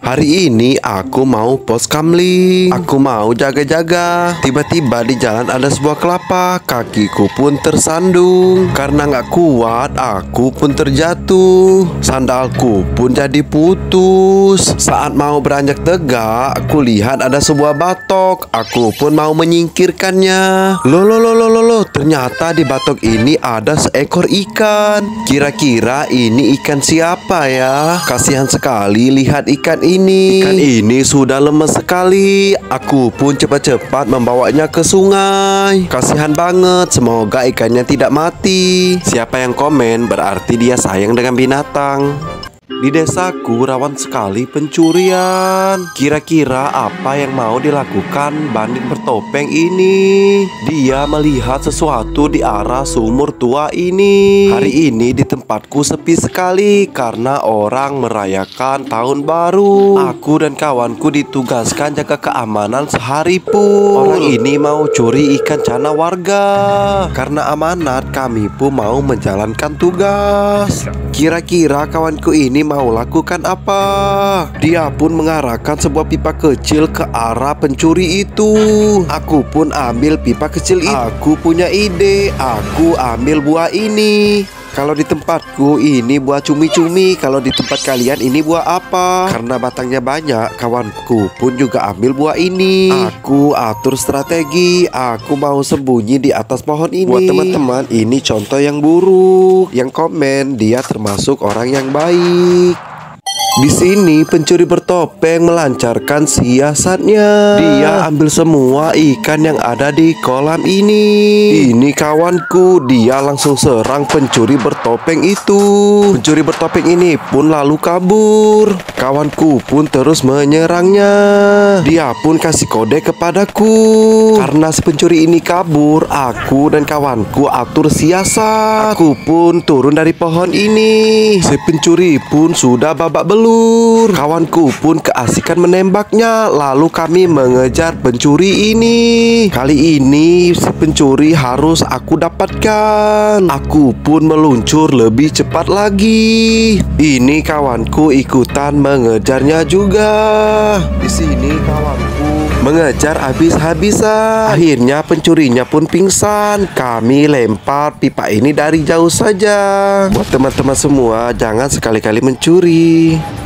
Hari ini aku mau pos kamling. Aku mau jaga-jaga. Tiba-tiba di jalan ada sebuah kelapa. Kakiku pun tersandung. Karena nggak kuat, aku pun terjatuh. Sandalku pun jadi putus. Saat mau beranjak tegak, aku lihat ada sebuah batok. Aku pun mau menyingkirkannya. Loh, ternyata di batok ini ada seekor ikan. Kira-kira ini ikan siapa ya? Kasihan sekali lihat ikan ini. Ikan ini sudah lemes sekali. Aku pun cepat-cepat membawanya ke sungai. Kasihan banget, semoga ikannya tidak mati. Siapa yang komen berarti dia sayang dengan binatang. Di desaku rawan sekali pencurian. Kira-kira apa yang mau dilakukan bandit bertopeng ini? Dia melihat sesuatu di arah sumur tua ini. Hari ini di tempatku sepi sekali karena orang merayakan tahun baru. Aku dan kawanku ditugaskan jaga keamanan sehari pun. Orang ini mau curi ikan cana warga. Karena amanat, kami pun mau menjalankan tugas. Kira-kira kawanku ini mau lakukan apa? Dia pun mengarahkan sebuah pipa kecil ke arah pencuri itu. Aku pun ambil pipa kecil itu. Aku punya ide. Aku ambil buah ini. Kalau di tempatku ini buah cumi-cumi. Kalau di tempat kalian ini buah apa? Karena batangnya banyak, kawanku pun juga ambil buah ini. Aku atur strategi. Aku mau sembunyi di atas pohon ini. Buat teman-teman, ini contoh yang buruk. Yang komen dia termasuk orang yang baik. Di sini pencuri bertopeng melancarkan siasatnya. Dia ambil semua ikan yang ada di kolam ini. Ini kawanku, dia langsung serang pencuri bertopeng itu. Pencuri bertopeng ini pun lalu kabur. Kawanku pun terus menyerangnya. Dia pun kasih kode kepadaku. Karena si pencuri ini kabur, aku dan kawanku atur siasat. Aku pun turun dari pohon ini. Si pencuri pun sudah babak belur. Kawanku pun keasikan menembaknya. Lalu kami mengejar pencuri ini. Kali ini si pencuri harus aku dapatkan. Aku pun meluncur lebih cepat lagi. Ini kawanku ikutan mengejarnya juga. Di sini kawanku mengejar habis-habisan. Akhirnya pencurinya pun pingsan. Kami lempar pipa ini dari jauh saja. Buat teman-teman semua, jangan sekali-kali mencuri.